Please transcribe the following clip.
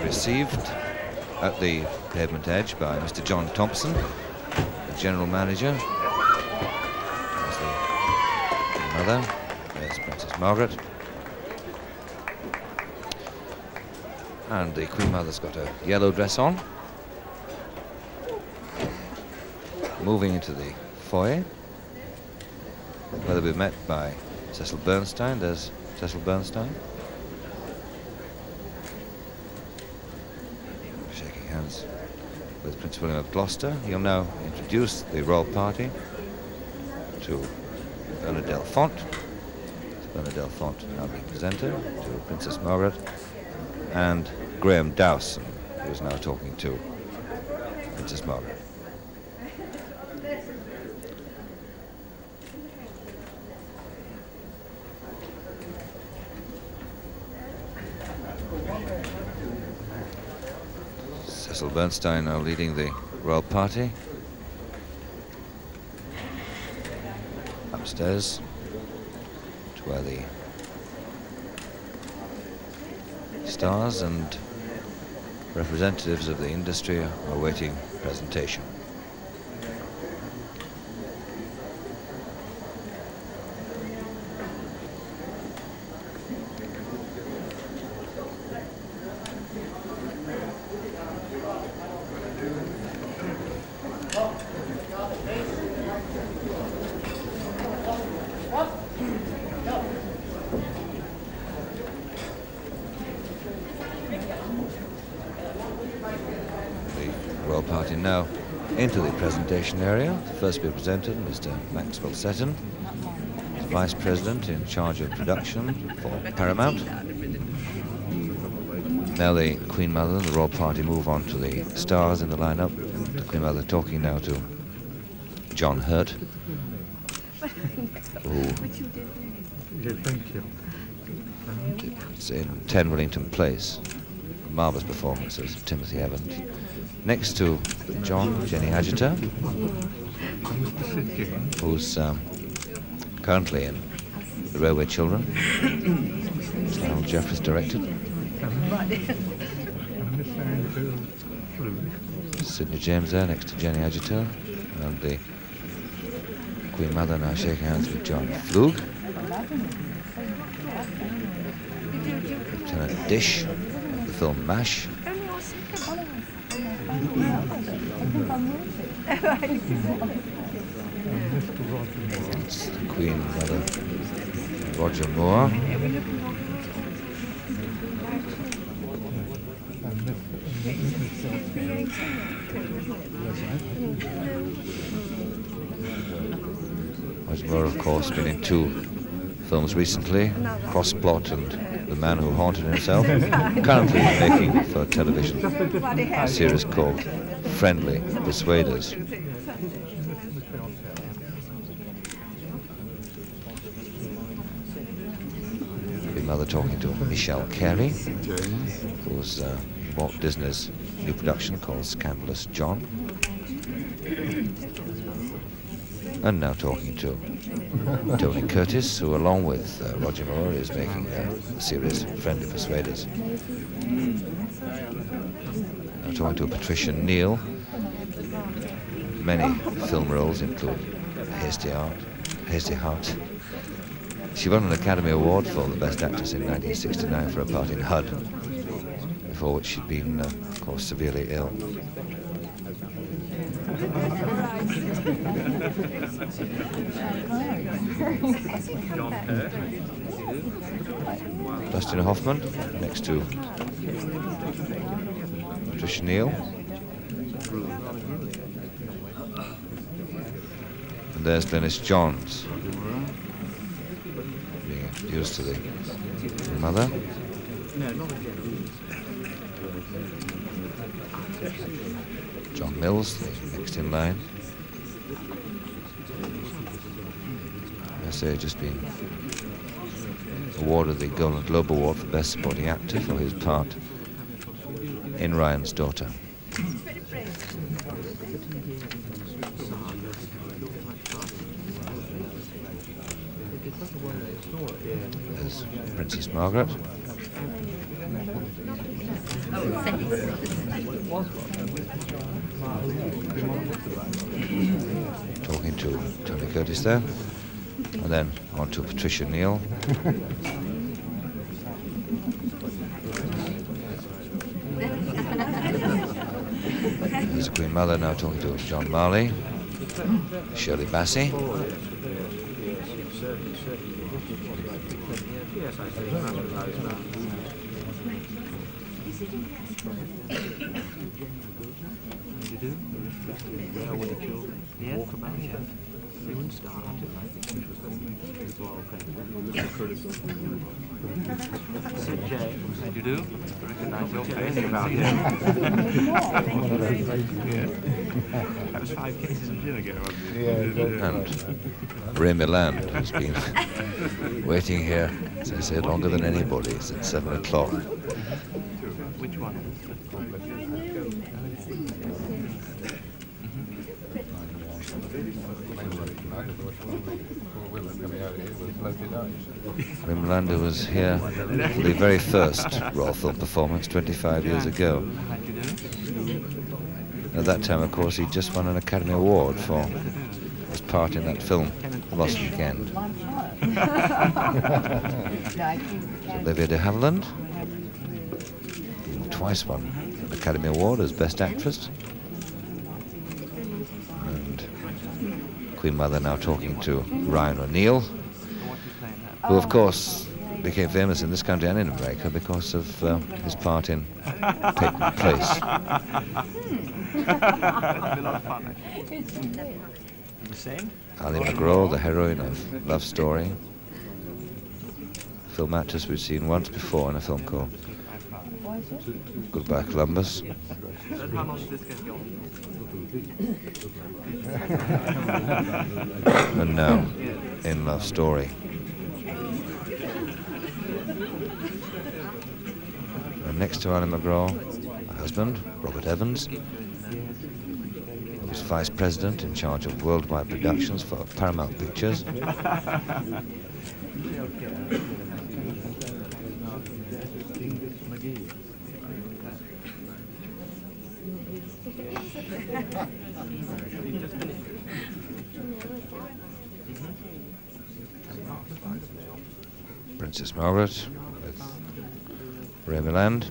received at the pavement edge by Mr. John Thompson, the general manager. There's the mother, there's Princess Margaret. And the Queen Mother's got a yellow dress on. Moving into the foyer, where they'll be met by Cecil Bernstein. There's Cecil Bernstein. Shaking hands with Prince William of Gloucester. He'll now introduce the royal party to Bernard Delfont. Bernard Delfont now being presented to Princess Margaret, and Graham Dowson, who is now talking to Princess Margaret. Cecil Bernstein now leading the royal party upstairs to where the stars and representatives of the industry are awaiting presentation. Party now into the presentation area. First to be presented, Mr. Maxwell Seton, Vice President in charge of production for Paramount. Now the Queen Mother and the Royal Party move on to the stars in the lineup. The Queen Mother talking now to John Hurt, who is in 10 Wellington Place. A marvellous performance as Timothy Evans. Next to John, Jenny Agutter, who's currently in The Railway Children, which Harold Jeffries directed. Sidney James there next to Jenny Agutter, and the Queen Mother now shaking hands with John Flug. Lieutenant Dish of the film MASH. It's the Queen Mother, Roger Moore. Roger Moore, of course, been in 2 films recently, Crossplot and The Man Who Haunted Himself. Currently making for television a series called Friendly Persuaders. The mother talking to Michelle Carey, who's Walt Disney's new production called Scandalous John. And now talking to Tony Curtis, who along with Roger Moore is making the series Friendly Persuaders. Now talking to Patricia Neal. Many film roles include Hasty Heart. She won an Academy Award for the Best Actress in 1969 for a part in HUD, before which she'd been, of course, severely ill. Dustin Hoffman next to Patricia Neal. And there's Glynis Johns being introduced to the mother. John Mills, the next in line. They've just been awarded the Golden Globe Award for Best Supporting Actor for his part in Ryan's Daughter. There's Princess Margaret. Talking to Tony Curtis there. And then on to Patricia Neal. There's the Queen Mother now talking to John Marley, Shirley Bassey. You do? Recognize your face about it. That was 5 cases of gin ago, wasn't it? And Ray Milland has been waiting here, as I said, longer than anybody, since 7 o'clock. Which one? Ray Milland was here for the very first Royal Film performance 25 years ago. At that time, of course, he just won an Academy Award for his part in that film, Lost Weekend. Olivia de Havilland, twice won an Academy Award as Best Actress. And Queen Mother now talking to Ryan O'Neill, who of course became famous in this country and in America because of his part in Peyton Place. Ali McGraw, the heroine of Love Story, film actress we've seen once before in a film called Goodbye Columbus. And now in Love Story. And next to Ali McGraw, her husband, Robert Evans, who was vice president in charge of worldwide productions for Paramount Pictures. Princess Margaret with Ray Milland.